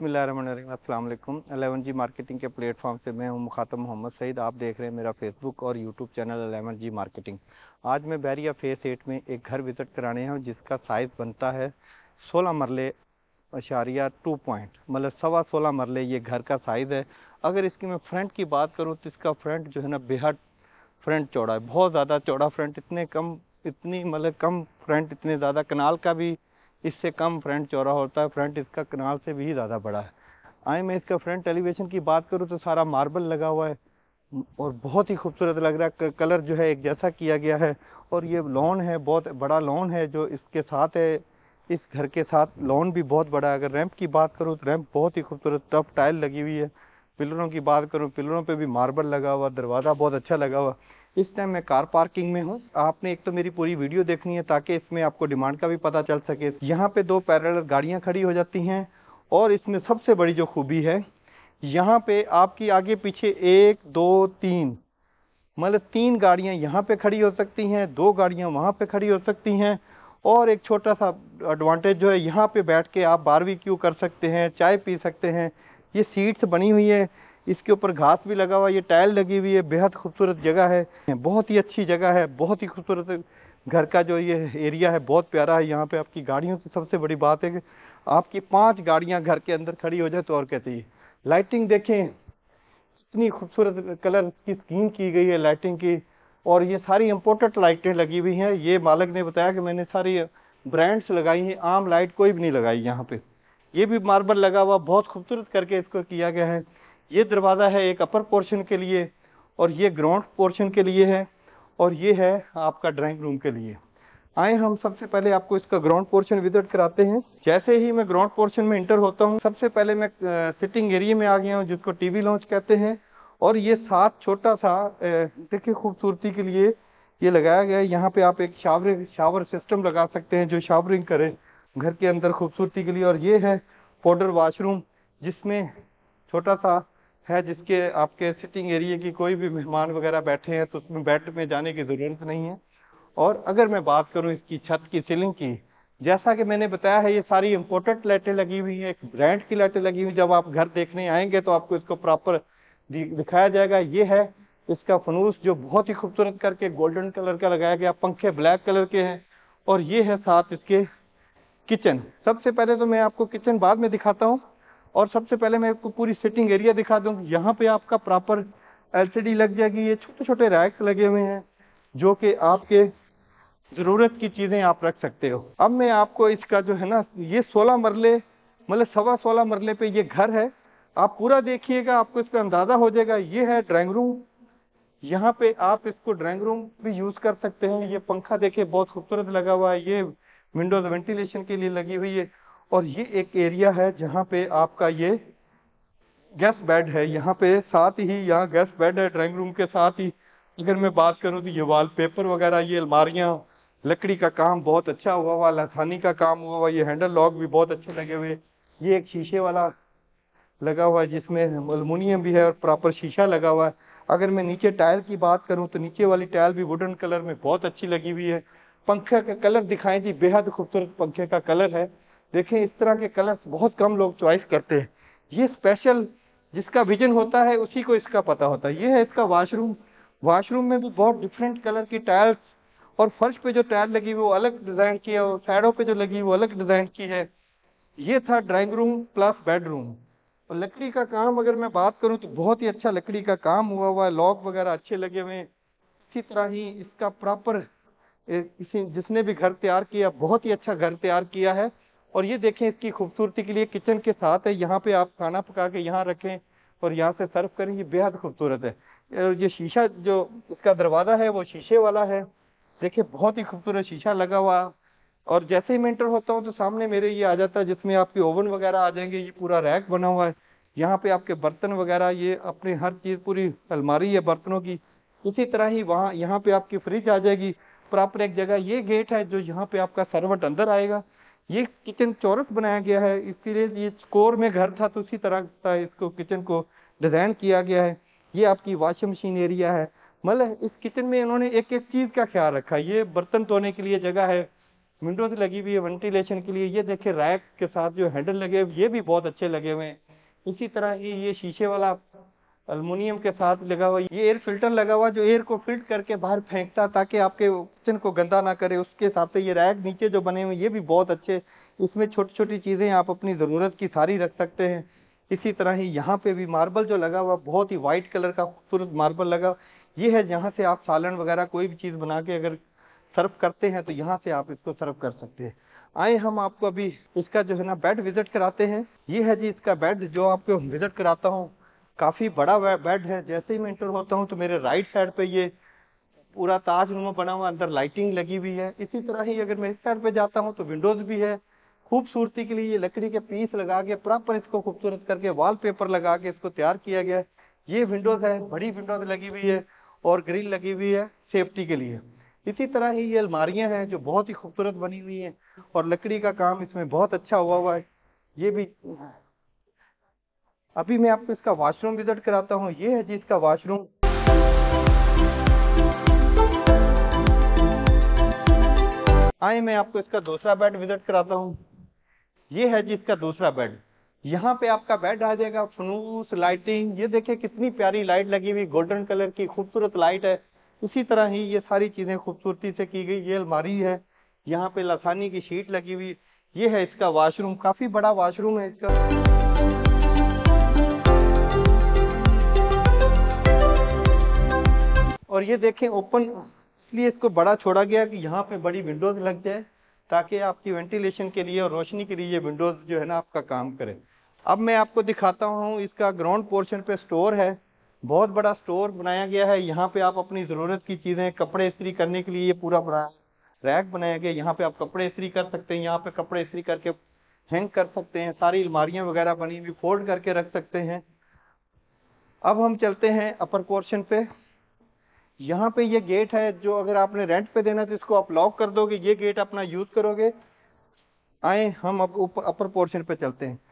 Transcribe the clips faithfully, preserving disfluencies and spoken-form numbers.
बिस्मिल्लाहिर्रहमानिर्रहीम, अस्सलाम वालेकुम। एलेवन जी मार्केटिंग के प्लेटफॉर्म से मैं हूं मुखातब मोहम्मद सईद। आप देख रहे हैं मेरा फेसबुक और YouTube channel eleven G marketing. आज मैं बैरिया फेस एट में एक घर विजिट कराने हूं जिसका साइज़ बनता है सोलह मरले अशारिया टू पॉइंट, मतलब सवा सोलह मरले ये घर का साइज़ है। अगर इसकी मैं फ्रंट की बात करूँ तो इसका फ्रंट जो है ना बेहद फ्रंट चौड़ा है, बहुत ज़्यादा चौड़ा फ्रंट। इतने कम इतनी मतलब कम फ्रंट, इतने ज़्यादा कनाल का भी इससे कम फ्रंट चौड़ा होता है। फ्रंट इसका कनाल से भी ज़्यादा बड़ा है। आए मैं इसका फ्रंट एलिवेशन की बात करूँ तो सारा मार्बल लगा हुआ है और बहुत ही खूबसूरत लग रहा है। कलर जो है एक जैसा किया गया है। और ये लॉन है, बहुत बड़ा लॉन है जो इसके साथ है। इस घर के साथ लॉन भी बहुत बड़ा है। अगर रैंप की बात करूँ तो रैंप बहुत ही खूबसूरत टफ टाइल लगी हुई है। पिलरों की बात करूँ, पिलरों पे भी मार्बल लगा हुआ, दरवाज़ा बहुत अच्छा लगा हुआ। इस टाइम मैं कार पार्किंग में हूँ। आपने एक तो मेरी पूरी वीडियो देखनी है ताकि इसमें आपको डिमांड का भी पता चल सके। यहाँ पे दो पैरेलल गाड़ियाँ खड़ी हो जाती हैं। और इसमें सबसे बड़ी जो खूबी है, यहाँ पे आपकी आगे पीछे एक दो तीन मतलब तीन गाड़ियाँ यहाँ पे खड़ी हो सकती हैं, दो गाड़ियाँ वहाँ पे खड़ी हो सकती हैं। और एक छोटा सा एडवांटेज जो है, यहाँ पे बैठ के आप बारबेक्यू कर सकते हैं, चाय पी सकते हैं। ये सीट्स बनी हुई है, इसके ऊपर घास भी लगा हुआ है, ये टाइल लगी हुई है। बेहद खूबसूरत जगह है, बहुत ही अच्छी जगह है, बहुत ही खूबसूरत घर का जो ये एरिया है बहुत प्यारा है। यहाँ पे आपकी गाड़ियों की सबसे बड़ी बात है कि आपकी पांच गाड़ियाँ घर के अंदर खड़ी हो जाए तो और क्या चाहिए। लाइटिंग देखें, इतनी खूबसूरत कलर की स्कीम की गई है लाइटिंग की। और ये सारी इम्पोर्टेड लाइटें लगी हुई हैं। ये मालिक ने बताया कि मैंने सारी ब्रांड्स लगाई हैं, आम लाइट कोई भी नहीं लगाई यहाँ पे। ये भी मार्बल लगा हुआ, बहुत खूबसूरत करके इसको किया गया है। ये दरवाज़ा है एक अपर पोर्शन के लिए और ये ग्राउंड पोर्शन के लिए है और ये है आपका ड्राइंग रूम के लिए। आए हम सबसे पहले आपको इसका ग्राउंड पोर्शन विजिट कराते हैं। जैसे ही मैं ग्राउंड पोर्शन में इंटर होता हूँ, सबसे पहले मैं सिटिंग एरिया में आ गया हूँ जिसको टीवी लॉन्च कहते हैं। और ये साथ छोटा सा देखिए खूबसूरती के लिए ये लगाया गया है। यहाँ पे आप एक शावर शावर सिस्टम लगा सकते हैं जो शावरिंग करे घर के अंदर खूबसूरती के लिए। और ये है पाउडर वॉशरूम जिसमें छोटा सा है, जिसके आपके सिटिंग एरिया की कोई भी मेहमान वगैरह बैठे हैं तो उसमें बेड में जाने की ज़रूरत नहीं है। और अगर मैं बात करूं इसकी छत की सीलिंग की, जैसा कि मैंने बताया है ये सारी इंपोर्टेड लाइटें लगी हुई हैं, एक ब्रांड की लाइटें लगी हुई। जब आप घर देखने आएंगे तो आपको इसको प्रॉपर दिखाया जाएगा। ये है इसका फनूस जो बहुत ही खूबसूरत करके गोल्डन कलर का लगाया गया, पंखे ब्लैक कलर के हैं। और ये है साथ इसके किचन। सबसे पहले तो मैं आपको किचन बाद में दिखाता हूँ और सबसे पहले मैं आपको पूरी सिटिंग एरिया दिखा दूँ। यहाँ पे आपका प्रॉपर एलसीडी लग जाएगी। ये छोटे छोटे रैक्स लगे हुए हैं जो कि आपके जरूरत की चीजें आप रख सकते हो। अब मैं आपको इसका जो है ना, ये सोलह मरले मतलब सवा सोलह मरले पे ये घर है। आप पूरा देखिएगा, आपको इसका अंदाजा हो जाएगा। ये है ड्राइंग रूम, यहाँ पे आप इसको ड्राइंग रूम भी यूज कर सकते हैं। ये पंखा देखिए बहुत खूबसूरत लगा हुआ है, ये विंडोज वेंटिलेशन के लिए लगी हुई है। और ये एक एरिया है जहाँ पे आपका ये गेस्ट बेड है। यहाँ पे साथ ही यहाँ गेस्ट बेड है ड्राइंग रूम के साथ ही। अगर मैं बात करूँ तो ये वॉलपेपर वगैरह, ये अलमारियाँ, लकड़ी का काम बहुत अच्छा हुआ हुआ, लथानी का काम हुआ हुआ। ये हैंडल लॉक भी बहुत अच्छे लगे हुए। ये एक शीशे वाला लगा हुआ है जिसमें एल्युमिनियम भी है और प्रॉपर शीशा लगा हुआ है। अगर मैं नीचे टाइल की बात करूं तो नीचे वाली टाइल भी वुडन कलर में बहुत अच्छी लगी हुई है। पंखे का कलर दिखाएं जी, बेहद खूबसूरत पंखे का कलर है। देखें इस तरह के कलर बहुत कम लोग चॉइस करते हैं। ये स्पेशल जिसका विजन होता है उसी को इसका पता होता है। ये है इसका वॉशरूम। वॉशरूम में भी बहुत डिफरेंट कलर की टाइल्स और फर्श पे जो टाइल लगी हुई वो अलग डिजाइन की है और साइडों पे जो लगी वो अलग डिजाइन की है। ये था ड्राइंग रूम प्लस बेडरूम। और लकड़ी का काम अगर मैं बात करूं तो बहुत ही अच्छा लकड़ी का काम हुआ हुआ है, लॉक वगैरह अच्छे लगे हुए हैं। इसी तरह ही इसका प्रॉपर इसी जिसने भी घर तैयार किया बहुत ही अच्छा घर तैयार किया है। और ये देखें इसकी खूबसूरती के लिए किचन के साथ है, यहाँ पे आप खाना पका के यहाँ रखें और यहाँ से सर्व करें। ये बेहद खूबसूरत है। और ये शीशा जो इसका दरवाजा है वो शीशे वाला है, देखिए बहुत ही खूबसूरत शीशा लगा हुआ। और जैसे ही मैं एंटर होता हूँ तो सामने मेरे ये आ जाता है जिसमें आपके ओवन वगैरह आ जाएंगे। ये पूरा रैक बना हुआ है, यहाँ पे आपके बर्तन वगैरह, ये अपनी हर चीज़ पूरी अलमारी है बर्तनों की। इसी तरह ही वहाँ यहाँ पे आपकी फ्रिज आ जाएगी प्रॉपर एक जगह। ये गेट है जो यहाँ पे आपका सर्वेंट अंदर आएगा। ये किचन चौरस बनाया गया है, इसके लिए ये कोर में घर था तो उसी तरह का इसको किचन को डिजाइन किया गया है। ये आपकी वॉशिंग मशीन एरिया है। मतलब इस किचन में इन्होंने एक एक चीज का ख्याल रखा है। ये बर्तन धोने के लिए जगह है, विंडोज लगी हुई है वेंटिलेशन के लिए। ये देखिए रैक के साथ जो हैंडल लगे हुए ये भी बहुत अच्छे लगे हुए हैं। इसी तरह ही ये शीशे वाला अल्युमिनियम के साथ लगा हुआ, ये एयर फिल्टर लगा हुआ जो एयर को फिल्टर करके बाहर फेंकता ताकि आपके किचन को गंदा ना करे, उसके हिसाब से ये रैक नीचे जो बने हुए ये भी बहुत अच्छे। इसमें छोटी छोटी चीजें आप अपनी जरूरत की सारी रख सकते हैं। इसी तरह ही यहाँ पे भी मार्बल जो लगा हुआ बहुत ही व्हाइट कलर का खूबसूरत मार्बल लगा, ये है जहाँ से आप सालन वगैरह कोई भी चीज बना के अगर सर्व करते हैं तो यहाँ से आप इसको सर्व कर सकते हैं। आए हम आपको अभी इसका जो है ना बेड विजिट कराते हैं। ये है जी इसका बेड जो आपको विजिट कराता हूँ। काफी बड़ा बेड है। जैसे ही मैं इंटर होता हूँ तो मेरे राइट साइड पे ये पूरा ताजनुमा बना हुआ, अंदर लाइटिंग लगी हुई है। इसी तरह ही अगर मैं इस साइड पे जाता हूँ तो विंडोज भी है। खूबसूरती के लिए ये लकड़ी के पीस लगा के प्रॉपर इसको खूबसूरत करके वॉलपेपर लगा के इसको तैयार किया गया है। ये विंडोज है, बड़ी विंडोज लगी हुई है और ग्रिल लगी हुई है सेफ्टी के लिए। इसी तरह ही ये अलमारियां हैं जो बहुत ही खूबसूरत बनी हुई हैं और लकड़ी का काम इसमें बहुत अच्छा हुआ हुआ है। ये भी अभी मैं आपको इसका वॉशरूम विजिट कराता हूँ। ये है जी इसका वॉशरूम। आए मैं आपको इसका दूसरा बेड विजिट कराता हूँ। ये है जी इसका दूसरा बेड। यहाँ पे आपका बेड आ जाएगा, फनूस लाइटिंग, ये देखिए कितनी प्यारी लाइट लगी हुई, गोल्डन कलर की खूबसूरत लाइट है। इसी तरह ही ये सारी चीजें खूबसूरती से की गई। ये अलमारी है, यहाँ पे लसानी की शीट लगी हुई। ये है इसका वॉशरूम, काफी बड़ा वॉशरूम है इसका। और ये देखें ओपन इसलिए इसको बड़ा छोड़ा गया कि यहाँ पे बड़ी विंडोज लग जाए ताकि आपकी वेंटिलेशन के लिए और रोशनी के लिए ये विंडोज जो है ना आपका काम करे। अब मैं आपको दिखाता हूँ इसका ग्राउंड पोर्शन पे स्टोर है। बहुत बड़ा स्टोर बनाया गया है। यहाँ पे आप अपनी जरूरत की चीजें, कपड़े इस्त्री करने के लिए ये पूरा बड़ा रैक बनाया गया। यहाँ पे आप कपड़े इस्त्री कर सकते हैं, यहाँ पे कपड़े इस्त्री करके हैंग कर सकते हैं। सारी अलमारियां वगैरह बनी हुई फोल्ड करके रख सकते हैं। अब हम चलते हैं अपर पोर्शन पे। यहाँ पे ये गेट है जो अगर आपने रेंट पे देना तो इसको आप लॉक कर दोगे, ये गेट अपना यूज करोगे। आए हम अब ऊपर अपर पोर्शन पे चलते हैं।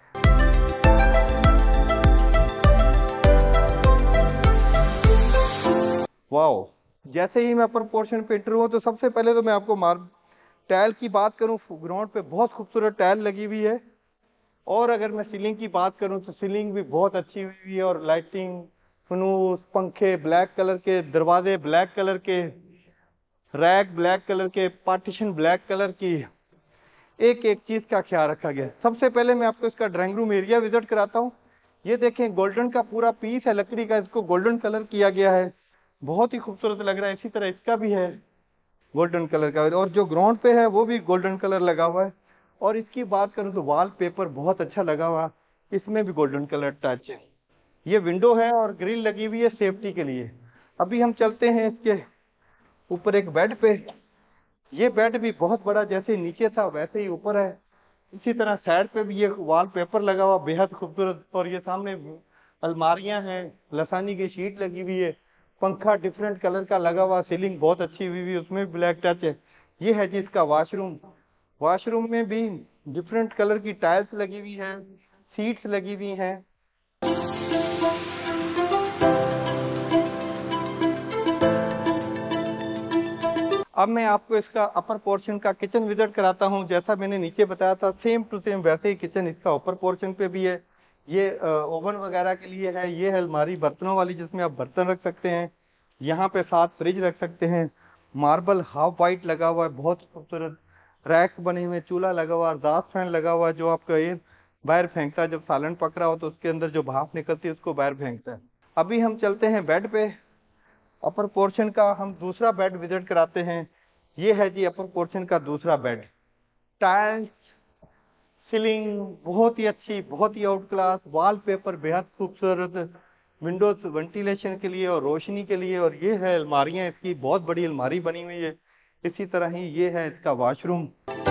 वाओ, जैसे ही मैं अपर पोर्शन पे एंटर हुआ तो सबसे पहले तो मैं आपको मार टाइल की बात करूं, ग्राउंड पे बहुत खूबसूरत टाइल लगी हुई है। और अगर मैं सीलिंग की बात करूं तो सीलिंग भी बहुत अच्छी हुई है और लाइटिंग, फनूस, पंखे ब्लैक कलर के, दरवाजे ब्लैक कलर के, रैक ब्लैक कलर के, पार्टीशन ब्लैक कलर की, एक एक चीज का ख्याल रखा गया। सबसे पहले मैं आपको इसका ड्राइंग रूम एरिया विजिट कराता हूँ। ये देखें गोल्डन का पूरा पीस है लकड़ी का, इसको गोल्डन कलर किया गया है, बहुत ही खूबसूरत लग रहा है। इसी तरह इसका भी है गोल्डन कलर का और जो ग्राउंड पे है वो भी गोल्डन कलर लगा हुआ है। और इसकी बात करूं तो वॉल पेपर बहुत अच्छा लगा हुआ, इसमें भी गोल्डन कलर टच है। ये विंडो है और ग्रिल लगी हुई है सेफ्टी के लिए। अभी हम चलते हैं इसके ऊपर एक बेड पे। ये बेड भी बहुत बड़ा, जैसे नीचे था वैसे ही ऊपर है। इसी तरह साइड पे भी ये वॉल पेपर लगा हुआ बेहद खूबसूरत। और ये सामने अलमारियां हैं, लसानी की शीट लगी हुई है, पंखा डिफरेंट कलर का लगा हुआ, सीलिंग बहुत अच्छी हुई हुई, उसमें भी ब्लैक टच है। ये है जी इसका वॉशरूम। वॉशरूम में भी डिफरेंट कलर की टाइल्स लगी हुई है, सीट्स लगी हुई हैं। अब मैं आपको इसका अपर पोर्शन का किचन विजिट कराता हूं। जैसा मैंने नीचे बताया था सेम टू सेम वैसे ही किचन इसका ऊपर पोर्शन पे भी है। ये ओवन वगैरह के लिए है। ये है अलमारी बर्तनों वाली जिसमें आप बर्तन रख सकते हैं। यहाँ पे साथ फ्रिज रख सकते हैं। मार्बल हाफ वाइट लगा हुआ है, बहुत खूबसूरत रैक्स बने हुए, चूल्हा लगा हुआ, एग्जॉस्ट फैन लगा हुआ है जो आपका एयर बाहर फेंकता है। जब सालन पक रहा हो तो उसके अंदर जो भाप निकलती है उसको बाहर फेंकता है। अभी हम चलते हैं बेड पे। अपर पोर्शन का हम दूसरा बेड विजिट कराते हैं। ये है जी अपर पोर्शन का दूसरा बेड। टाइल्स, सीलिंग बहुत ही अच्छी, बहुत ही आउट क्लास, वॉलपेपर बेहद खूबसूरत, विंडोज वेंटिलेशन के लिए और रोशनी के लिए। और ये है अलमारियां, इसकी बहुत बड़ी अलमारी बनी हुई है। इसी तरह ही ये है इसका वॉशरूम।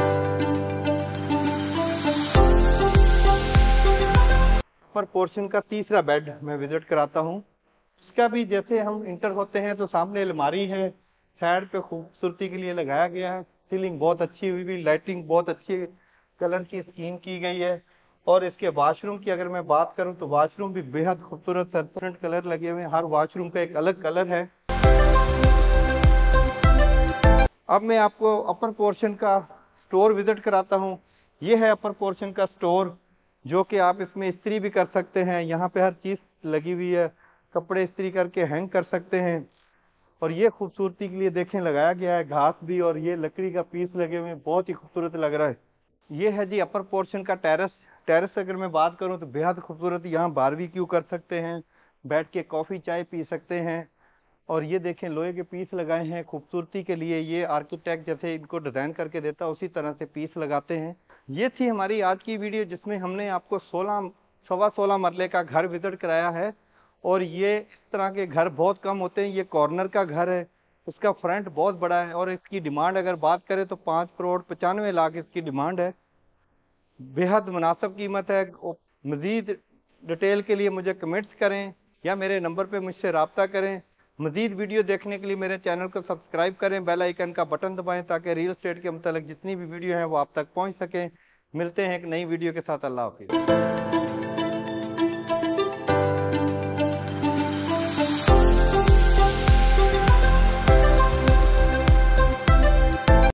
अपर पोर्शन का तीसरा बेड मैं विजिट कराता हूँ। इसका भी जैसे हम इंटर होते हैं तो सामने अलमारी है, साइड पे खूबसूरती के लिए लगाया गया है। सीलिंग बहुत अच्छी हुई हुई, लाइटिंग बहुत अच्छी कलर की स्कीम की गई है। और इसके वॉशरूम की अगर मैं बात करूं तो वॉशरूम भी बेहद खूबसूरत डिफरेंट कलर लगे हुए हैं। हर वॉशरूम का एक अलग कलर है। अब मैं आपको अपर पोर्शन का स्टोर विजिट कराता हूँ। ये है अपर पोर्शन का स्टोर, जो कि आप इसमें इस्त्री भी कर सकते हैं। यहाँ पे हर चीज़ लगी हुई है, कपड़े इस्त्री करके हैंग कर सकते हैं। और ये खूबसूरती के लिए देखें लगाया गया है घास भी, और ये लकड़ी का पीस लगे हुए हैं, बहुत ही खूबसूरत लग रहा है। ये है जी अपर पोर्शन का टेरेस। टेरेस अगर मैं बात करूं तो बेहद खूबसूरत, यहाँ बारबेक्यू कर सकते हैं, बैठ के कॉफ़ी चाय पी सकते हैं। और ये देखें लोहे के पीस लगाए हैं खूबसूरती के लिए। ये आर्किटेक्ट जैसे इनको डिज़ाइन करके देता है उसी तरह से पीस लगाते हैं। ये थी हमारी आज की वीडियो, जिसमें हमने आपको सोलह सवा सोलह मरले का घर विजिट कराया है। और ये इस तरह के घर बहुत कम होते हैं। ये कॉर्नर का घर है, इसका फ्रंट बहुत बड़ा है, और इसकी डिमांड अगर बात करें तो पाँच करोड़ पचानवे लाख इसकी डिमांड है। बेहद मुनासिब कीमत है। मज़ीद डिटेल के लिए मुझे कमेंट्स करें या मेरे नंबर पे मुझसे रब्ता करें। मज़ीद वीडियो देखने के लिए मेरे चैनल को सब्सक्राइब करें, बेल आइकन का बटन दबाएं, ताकि रियल एस्टेट के मतलब जितनी भी वीडियो हैं वो आप तक पहुंच सकें। मिलते हैं एक नई वीडियो के साथ। अल्लाह हाफिज़।